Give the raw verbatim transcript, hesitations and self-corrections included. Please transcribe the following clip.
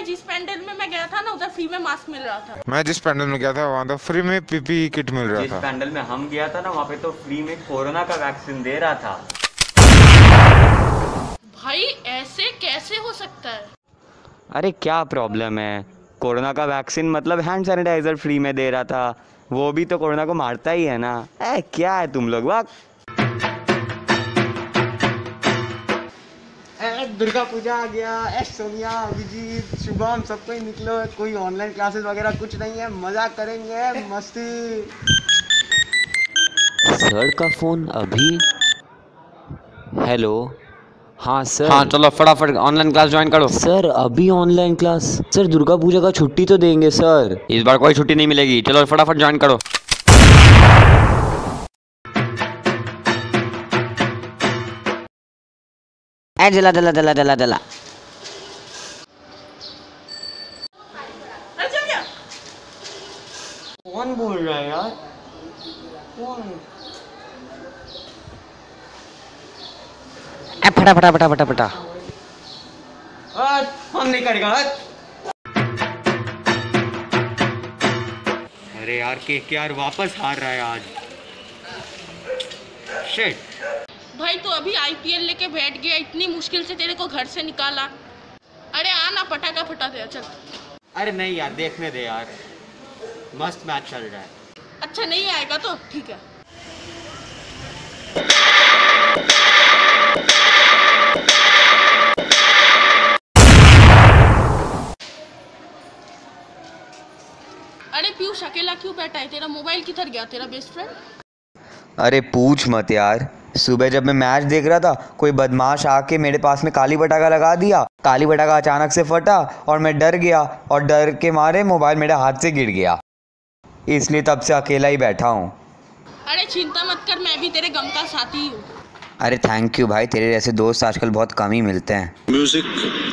जिस पैंडल में मैं गया था ना उधर फ्री में मास्क मिल रहा था। मैं जिस पैंडल में गया था वहाँ तो फ्री में पीपी किट मिल रहा जिस था। पैंडल में हम गया था ना वहाँ पे तो फ्री में कोरोना का वैक्सीन दे रहा था। भाई ऐसे कैसे हो सकता है? अरे क्या प्रॉब्लम है, कोरोना का वैक्सीन मतलब हैंड सैनिटाइजर फ्री में दे रहा था, वो भी तो कोरोना को मारता ही है ना। ए क्या है तुम लोग वाक। दुर्गा पूजा आ गया। ए सोनिया, अभिजीत, शुभम सबको ही निकलो, कोई ऑनलाइन क्लासेस वगैरह कुछ नहीं है, मजा करेंगे मस्ती। सर का फोन अभी। हेलो, हाँ सर। हाँ चलो फटाफट ऑनलाइन क्लास ज्वाइन करो। सर अभी online class? Sir Durga Puja का छुट्टी तो देंगे सर। इस बार कोई छुट्टी नहीं मिलेगी, चलो फटाफट ज्वाइन करो। ए जला जला जला जला जला। अरे चल गया। कौन बोल रहा है यार? कौन? ए फटा फटा फटा फटा फटा। फोन नहीं करेगा। अरे यार के यार वापस हार रहा है आज। शिट। भाई तो अभी आईपीएल लेके बैठ गया, इतनी मुश्किल से तेरे को घर से निकाला। अरे आना पटाखा फटा दे चल। अरे नहीं यार देखने दे यार, मस्त मैच चल रहा है। अच्छा नहीं आएगा तो ठीक है। अरे पीयूष अकेला क्यों बैठा है? तेरा मोबाइल किधर गया, तेरा बेस्ट फ्रेंड? अरे पूछ मत यार, सुबह जब मैं मैच देख रहा था कोई बदमाश आके मेरे पास में काली पटाखा लगा दिया। काली पटाखा अचानक से फटा और मैं डर गया और डर के मारे मोबाइल मेरे हाथ से गिर गया, इसलिए तब से अकेला ही बैठा हूँ। अरे चिंता मत कर, मैं भी तेरे गम का साथी हूँ। अरे थैंक यू भाई, तेरे जैसे दोस्त आजकल बहुत कम ही मिलते हैं। म्यूजिक